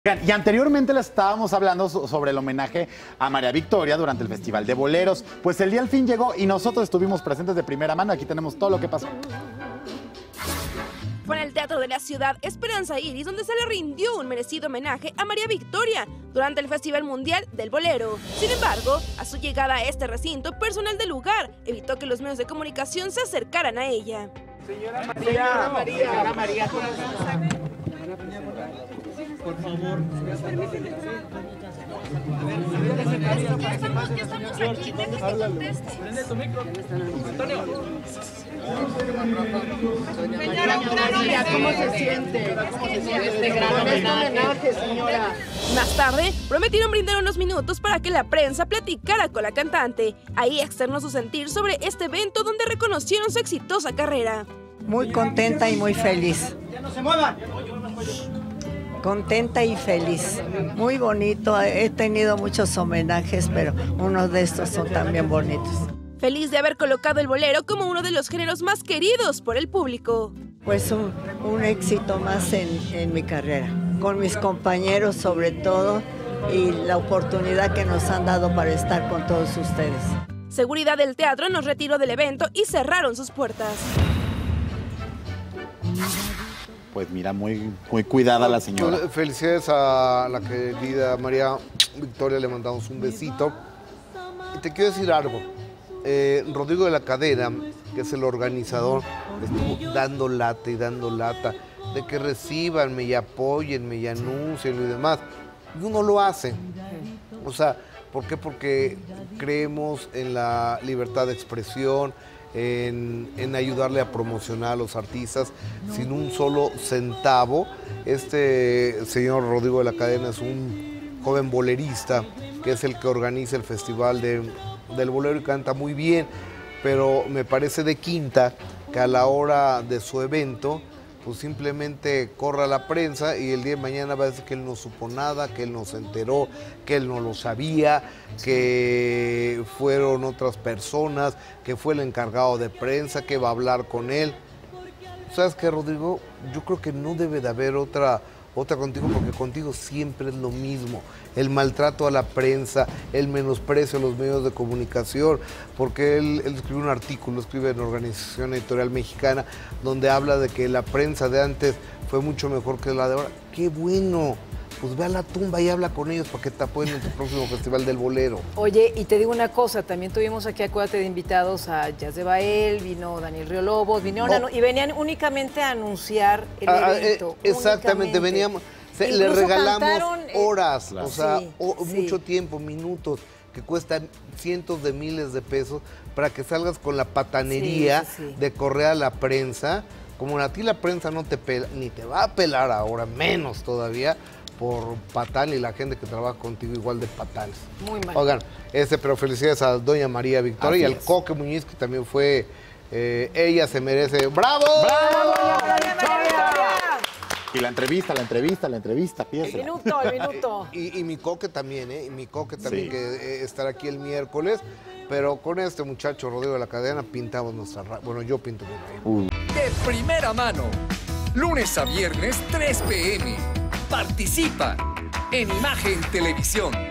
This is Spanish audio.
Y anteriormente les estábamos hablando sobre el homenaje a María Victoria durante el Festival de Boleros. Pues el día al fin llegó y nosotros estuvimos presentes de primera mano. Aquí tenemos todo lo que pasó. Fue en el Teatro de la Ciudad Esperanza Iris donde se le rindió un merecido homenaje a María Victoria durante el Festival Mundial del Bolero. Sin embargo, a su llegada a este recinto, personal del lugar evitó que los medios de comunicación se acercaran a ella. Señora María, por favor. Ya estamos aquí, deja que conteste. Prende tu micro. Antonio. Señora, una novia, ¿cómo se siente? Este gran homenaje, señora. Más tarde, prometieron brindar unos minutos para que la prensa platicara con la cantante. Ahí externó su sentir sobre este evento donde reconocieron su exitosa carrera. Muy contenta y muy feliz. ¡Ya no se muevan! Contenta y feliz. Muy bonito. He tenido muchos homenajes, pero unos de estos son también bonitos. Feliz de haber colocado el bolero como uno de los géneros más queridos por el público. Pues un éxito más en mi carrera. Con mis compañeros sobre todo y la oportunidad que nos han dado para estar con todos ustedes. Seguridad del teatro nos retiró del evento y cerraron sus puertas. Pues mira, muy cuidada la señora. Felicidades a la querida María Victoria, le mandamos un besito. Y te quiero decir algo. Rodrigo de la Cadena, que es el organizador, estuvo dando lata de que recíbanme y apóyenme y anúncienlo y demás. Y uno lo hace. O sea, ¿por qué? Porque creemos en la libertad de expresión, en ayudarle a promocionar a los artistas sin un solo centavo. Este señor Rodrigo de la Cadena es un joven bolerista que es el que organiza el Festival del Bolero y canta muy bien, pero me parece de quinta que a la hora de su evento pues simplemente corra la prensa y el día de mañana va a decir que él no supo nada, que él no se enteró, que él no lo sabía, que fueron otras personas, que fue el encargado de prensa, que va a hablar con él. ¿Sabes qué, Rodrigo? Yo creo que no debe de haber otra contigo, porque contigo siempre es lo mismo. El maltrato a la prensa, el menosprecio a los medios de comunicación, porque él escribió un artículo, escribe en Organización Editorial Mexicana, donde habla de que la prensa de antes fue mucho mejor que la de ahora. ¡Qué bueno! Pues ve a la tumba y habla con ellos para que te apoyen en tu próximo Festival del Bolero. Oye, y te digo una cosa, también tuvimos aquí, acuérdate, de invitados a Jazz de Bael, vino Daniel Riolobos, vinieron y venían únicamente a anunciar el evento. Exactamente, veníamos, le regalamos horas, claro. O sea, sí, mucho tiempo, minutos, que cuestan cientos de miles de pesos para que salgas con la patanería de correr a la prensa. Como a ti la prensa no te pela, ni te va a pelar ahora, menos todavía, por patán, y la gente que trabaja contigo igual de patanes. Muy mal. Oigan, pero felicidades a doña María Victoria Así y al es. Coque Muñiz, que también fue, ella se merece. ¡Bravo! ¡Bravo, doña Victoria! Y la entrevista, piensa. El minuto. Y mi Coque también, mi Coque también, Sí. que estará aquí el miércoles. Pero con este muchacho, Rodrigo de la Cadena, pintamos nuestra Bueno, yo pinto mi raíz. De primera mano, lunes a viernes, 3 p.m. Participa en Imagen Televisión.